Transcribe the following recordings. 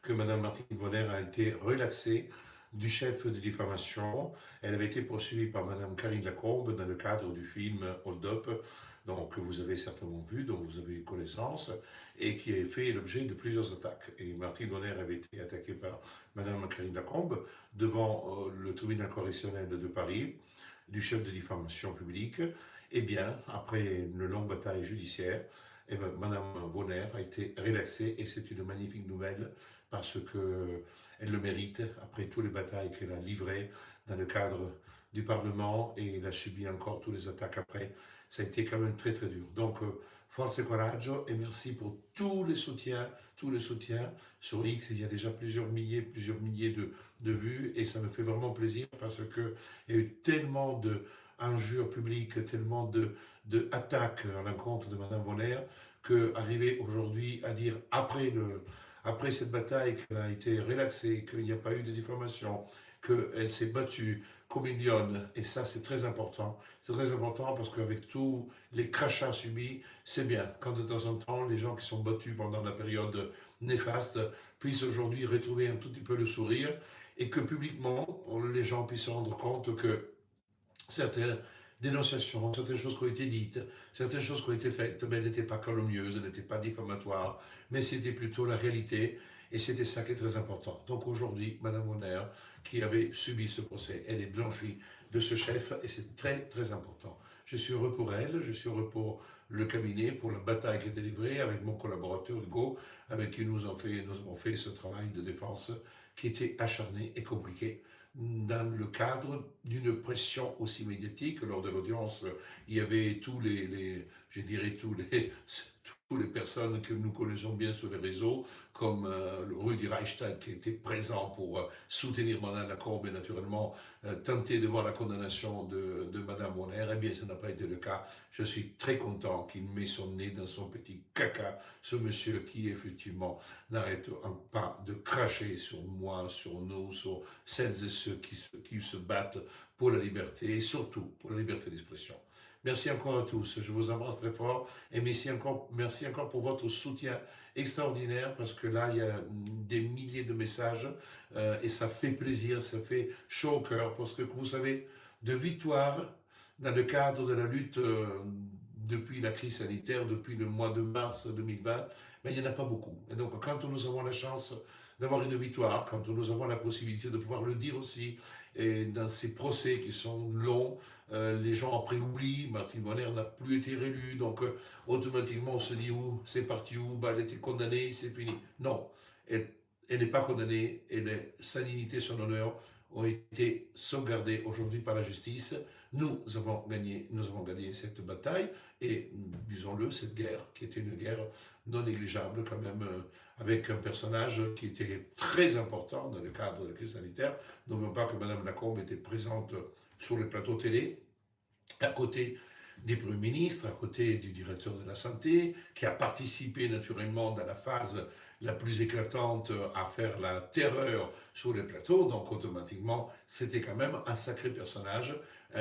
que Mme Martine Vonner a été relaxée du chef de diffamation. Elle avait été poursuivie par Mme Karine Lacombe dans le cadre du film Hold Up, donc, que vous avez certainement vu, dont vous avez eu connaissance, et qui a fait l'objet de plusieurs attaques. Et Martine Vonner avait été attaquée par Mme Karine Lacombe devant le tribunal correctionnel de Paris, du chef de diffamation publique. Eh bien, après une longue bataille judiciaire, eh bien, Mme Vonner a été relaxée et c'est une magnifique nouvelle parce qu'elle le mérite après toutes les batailles qu'elle a livrées dans le cadre du Parlement et elle a subi encore toutes les attaques après. Ça a été quand même très très dur. Donc, force et coraggio et merci pour tous les soutiens, tous les soutiens. Sur X, il y a déjà plusieurs milliers de vues et ça me fait vraiment plaisir parce qu'il y a eu tellement de injures publiques, tellement de attaques à l'encontre de Mme Vonner, qu'arriver aujourd'hui à dire après cette bataille qu'elle a été relaxée, qu'il n'y a pas eu de diffamation, qu'elle s'est battue comme une lionne, et ça c'est très important. C'est très important parce qu'avec tous les crachats subis, c'est bien quand de temps en temps les gens qui sont battus pendant la période néfaste puissent aujourd'hui retrouver un tout petit peu le sourire et que publiquement les gens puissent se rendre compte que certaines dénonciations, certaines choses qui ont été dites, certaines choses qui ont été faites, mais elles n'étaient pas calomnieuses, elles n'étaient pas diffamatoires, mais c'était plutôt la réalité, et c'était ça qui est très important. Donc aujourd'hui, Mme Vonner, qui avait subi ce procès, elle est blanchie de ce chef, et c'est très très important. Je suis heureux pour elle, je suis heureux pour le cabinet, pour la bataille qui a été livrée, avec mon collaborateur Hugo, avec qui nous avons fait ce travail de défense qui était acharné et compliqué dans le cadre d'une pression aussi médiatique. Lors de l'audience, il y avait je dirais toutes les personnes que nous connaissons bien sur les réseaux, comme le Rudi Reichstad qui était présent pour soutenir Mme Lacombe et naturellement tenter de voir la condamnation de Mme Vonner. Eh bien, ça n'a pas été le cas. Je suis très content qu'il met son nez dans son petit caca, ce monsieur qui effectivement n'arrête pas de cracher sur moi, sur nous, sur celles et ceux qui se battent pour la liberté et surtout pour la liberté d'expression. Merci encore à tous, je vous embrasse très fort et merci encore pour votre soutien extraordinaire parce que là il y a des milliers de messages et ça fait plaisir, ça fait chaud au cœur parce que vous savez, de victoire dans le cadre de la lutte depuis la crise sanitaire, depuis le mois de mars 2020, mais il n'y en a pas beaucoup. Et donc, quand nous avons la chance d'avoir une victoire, quand nous avons la possibilité de pouvoir le dire aussi, et dans ces procès qui sont longs, les gens après oublient, Martine Vonner n'a plus été réélue, donc automatiquement on se dit où, c'est parti où, bah, elle était condamnée, c'est fini. Non, elle n'est pas condamnée, et sa dignité, son honneur ont été sauvegardés aujourd'hui par la justice. Nous avons gagné cette bataille et, disons-le, cette guerre, qui était une guerre non négligeable quand même, avec un personnage qui était très important dans le cadre de la crise sanitaire. N'oublions pas que Mme Lacombe était présente sur le plateau télé, à côté des premiers ministres, à côté du directeur de la santé, qui a participé naturellement dans la phase la plus éclatante à faire la terreur sur les plateaux, donc automatiquement c'était quand même un sacré personnage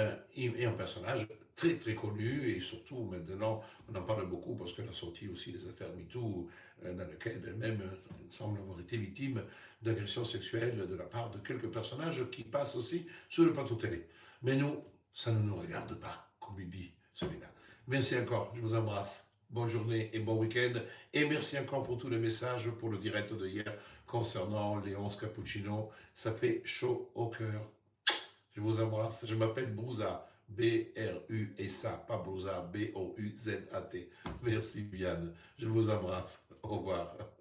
et un personnage très très connu et surtout maintenant on en parle beaucoup parce qu'elle a sorti aussi des affaires MeToo dans lesquelles elle-même semble avoir été victime d'agressions sexuelles de la part de quelques personnages qui passent aussi sur le plateau télé. Mais nous, ça ne nous regarde pas, comme il dit celui-là. Merci encore, je vous embrasse. Bonne journée et bon week-end. Et merci encore pour tous les messages pour le direct de hier concernant les 11 cappuccinos. Ça fait chaud au cœur. Je vous embrasse. Je m'appelle Brouza. B-R-U-S-A, pas Brouza, B-O-U-Z-A-T. Merci, Vianne. Je vous embrasse. Au revoir.